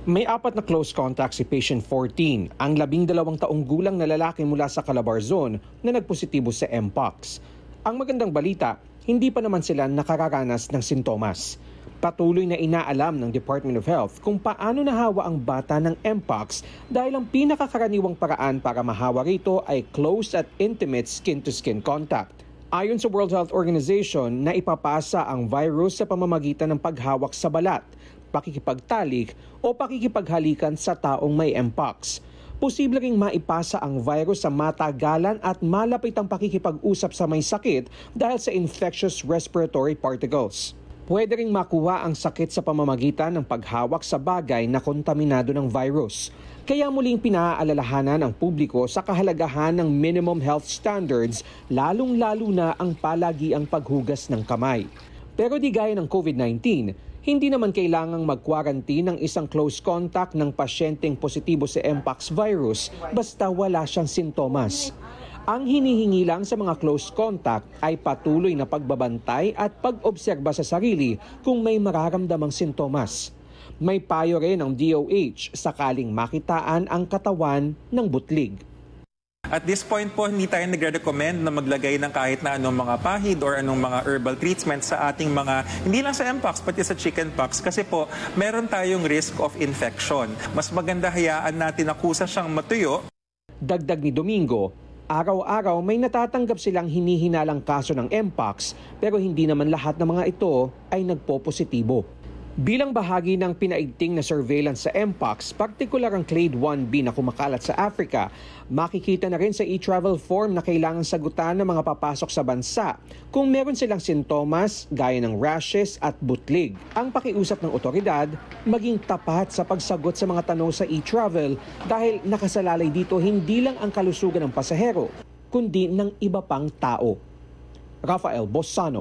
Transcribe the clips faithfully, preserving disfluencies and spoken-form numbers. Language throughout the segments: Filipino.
May apat na close contact si patient fourteen, ang labing dalawang taong gulang na lalaki mula sa Calabarzon na nagpositibo sa Mpox. Ang magandang balita, hindi pa naman sila nakararanas ng sintomas. Patuloy na inaalam ng Department of Health kung paano nahawa ang bata ng Mpox dahil ang pinakakaraniwang paraan para mahawa rito ay close at intimate skin-to-skin contact. Ayon sa World Health Organization, naipapasa ang virus sa pamamagitan ng paghawak sa balat, pakikipagtalik o pakikipaghalikan sa taong may Mpox. Posible ring maipasa ang virus sa matagalan at malapitang pakikipag-usap sa may sakit dahil sa infectious respiratory particles. Pwede ring makuha ang sakit sa pamamagitan ng paghawak sa bagay na kontaminado ng virus. Kaya muling pinaaalalahanan ang publiko sa kahalagahan ng minimum health standards, lalong-lalo na ang palagiang paghugas ng kamay. Pero di gaya ng COVID nineteen, hindi naman kailangang mag-quarantine ng isang close contact ng pasyenteng positibo sa Mpox virus basta wala siyang sintomas. Ang hinihingi lang sa mga close contact ay patuloy na pagbabantay at pag-obserba sa sarili kung may mararamdamang sintomas. May payo rin ng D O H sakaling makitaan ang katawan ng butlig. At this point po, hindi tayo nagre-recommend na maglagay ng kahit na anong mga pahid or anong mga herbal treatment sa ating mga, hindi lang sa Mpox, pati sa chickenpox. Kasi po, meron tayong risk of infection. Mas maganda hayaan natin na kusa siyang matuyo. Dagdag ni Domingo, araw-araw may natatanggap silang hinihinalang kaso ng Mpox, pero hindi naman lahat ng mga ito ay nagpo-positibo. Bilang bahagi ng pinaigting na surveillance sa Mpox, partikular ang Clade one B na kumakalat sa Africa, makikita na rin sa e-travel form na kailangan sagutan ng mga papasok sa bansa kung meron silang sintomas gaya ng rashes at butlig. Ang pakiusap ng otoridad, maging tapat sa pagsagot sa mga tanong sa e-travel dahil nakasalalay dito hindi lang ang kalusugan ng pasahero, kundi ng iba pang tao. Rafael Bossano,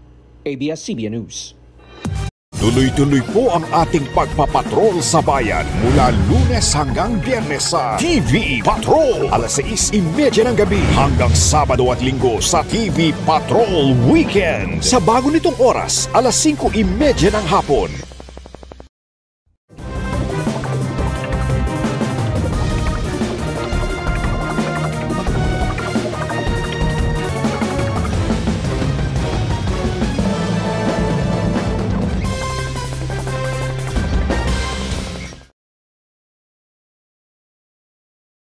A B S C B N News. Tuloy-tuloy po ang ating pagpapatrol sa bayan mula Lunes hanggang Biyernes sa T V Patrol. alas sais trenta ng gabi hanggang Sabado at Linggo sa T V Patrol Weekend. Sa bago nitong oras, alas singko trenta ng hapon.